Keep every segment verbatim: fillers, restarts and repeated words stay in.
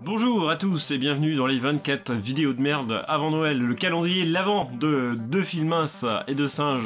Bonjour à tous et bienvenue dans les vingt-quatre vidéos de merde avant Noël, le calendrier l'avant de deux Filmas et de singes.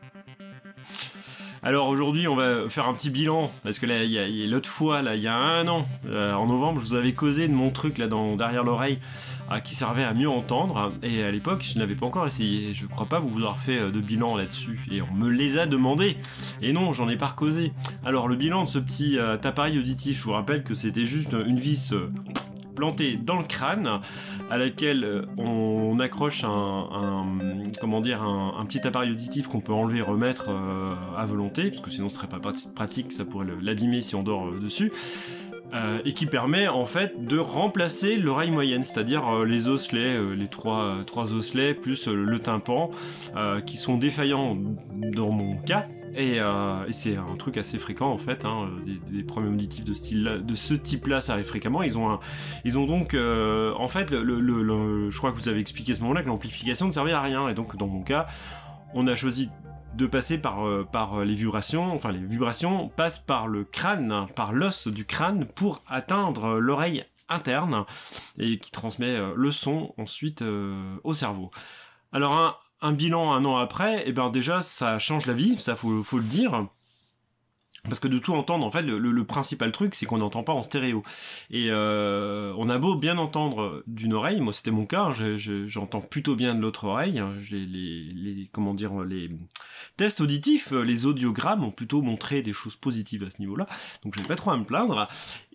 Alors aujourd'hui on va faire un petit bilan, parce que là, il y a l'autre fois, là, il y a un an, euh, en novembre, je vous avais causé de mon truc là dans, derrière l'oreille, euh, qui servait à mieux entendre, et à l'époque je n'avais pas encore essayé, je crois pas vous avoir fait euh, de bilan là-dessus, et on me les a demandé, et non, j'en ai pas causé. Alors le bilan de ce petit euh, appareil auditif, je vous rappelle que c'était juste une vis... Euh, plantée dans le crâne, à laquelle on accroche un, un comment dire, un, un petit appareil auditif qu'on peut enlever et remettre euh, à volonté, parce que sinon ce serait pas pratique, ça pourrait l'abîmer si on dort euh, dessus. Euh, et qui permet en fait de remplacer l'oreille moyenne, c'est-à-dire euh, les osselets, euh, les trois, euh, trois osselets plus euh, le tympan, euh, qui sont défaillants dans mon cas. Et, euh, et c'est un truc assez fréquent en fait, hein, des, des problèmes auditifs de, style de ce type-là, ça arrive fréquemment. Ils ont, un, ils ont donc, euh, en fait, le, le, le, je crois que vous avez expliqué à ce moment-là que l'amplification ne servait à rien. Et donc dans mon cas, on a choisi de passer par, euh, par les vibrations, enfin les vibrations passent par le crâne, par l'os du crâne pour atteindre l'oreille interne et qui transmet euh, le son ensuite euh, au cerveau. Alors un Un bilan un an après, et eh ben déjà ça change la vie, ça faut, faut le dire. Parce que de tout entendre, en fait, le, le, le principal truc, c'est qu'on n'entend pas en stéréo. Et euh, on a beau bien entendre d'une oreille, moi c'était mon cas, j'entends plutôt bien de l'autre oreille. J'ai les, les, comment dire, les tests auditifs, les audiogrammes ont plutôt montré des choses positives à ce niveau-là. Donc je vais pas trop à me plaindre.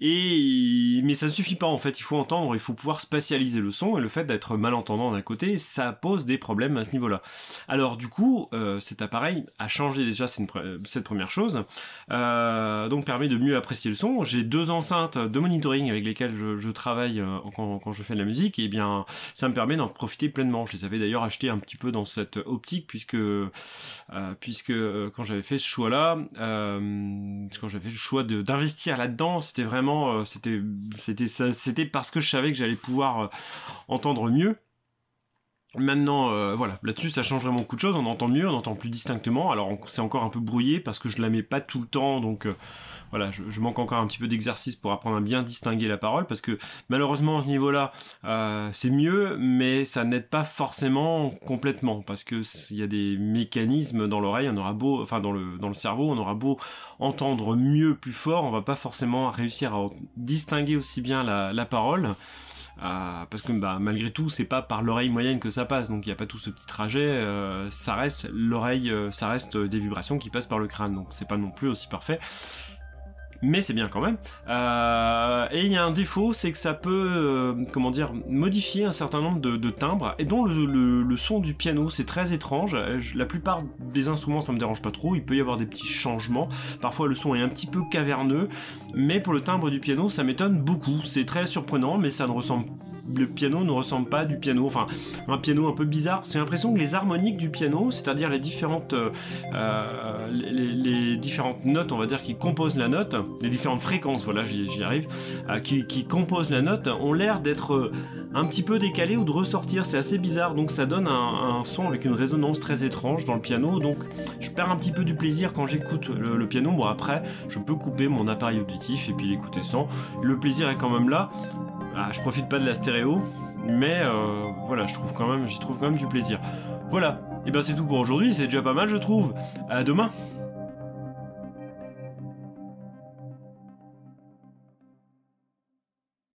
Et mais ça ne suffit pas en fait, il faut entendre, il faut pouvoir spatialiser le son. Et le fait d'être malentendant d'un côté, ça pose des problèmes à ce niveau-là. Alors du coup, euh, cet appareil a changé déjà cette, cette première chose. Euh, donc permet de mieux apprécier le son. J'ai deux enceintes de monitoring avec lesquelles je, je travaille euh, quand, quand je fais de la musique, et bien ça me permet d'en profiter pleinement. Je les avais d'ailleurs achetés un petit peu dans cette optique, puisque euh, puisque euh, quand j'avais fait ce choix-là, euh, quand j'avais fait le choix d'investir là-dedans, c'était vraiment euh, c'était c'était ça, c'était parce que je savais que j'allais pouvoir euh, entendre mieux. Maintenant, euh, voilà, là-dessus ça change vraiment beaucoup de choses, on entend mieux, on entend plus distinctement, alors c'est encore un peu brouillé parce que je la mets pas tout le temps, donc euh, voilà, je, je manque encore un petit peu d'exercice pour apprendre à bien distinguer la parole, parce que malheureusement à ce niveau-là, euh, c'est mieux, mais ça n'aide pas forcément complètement, parce que il y a des mécanismes dans l'oreille, on aura beau, enfin dans le, dans le cerveau, on aura beau entendre mieux, plus fort, on va pas forcément réussir à distinguer aussi bien la, la parole. Euh, parce que bah, malgré tout c'est pas par l'oreille moyenne que ça passe, donc il n'y a pas tout ce petit trajet, euh, ça reste l'oreille, euh, ça reste des vibrations qui passent par le crâne, donc c'est pas non plus aussi parfait, mais c'est bien quand même. Euh, et il y a un défaut, c'est que ça peut, euh, comment dire, modifier un certain nombre de, de timbres, et dont le, le, le son du piano, c'est très étrange. Je, la plupart des instruments, ça me dérange pas trop, il peut y avoir des petits changements, parfois le son est un petit peu caverneux, mais pour le timbre du piano, ça m'étonne beaucoup, c'est très surprenant, mais ça ne ressemble le piano ne ressemble pas du piano, enfin un piano un peu bizarre. J'ai l'impression que les harmoniques du piano, c'est-à-dire les différentes euh, les, les différentes notes, on va dire, qui composent la note, les différentes fréquences, voilà, j'y arrive, euh, qui, qui composent la note, ont l'air d'être un petit peu décalées ou de ressortir. C'est assez bizarre, donc ça donne un, un son avec une résonance très étrange dans le piano. Donc je perds un petit peu du plaisir quand j'écoute le, le piano. Bon, après, je peux couper mon appareil auditif et puis l'écouter sans. Le plaisir est quand même là. Ah, je profite pas de la stéréo, mais euh, voilà, je trouve quand même, j'y trouve quand même du plaisir. Voilà, et ben c'est tout pour aujourd'hui, c'est déjà pas mal je trouve. À demain.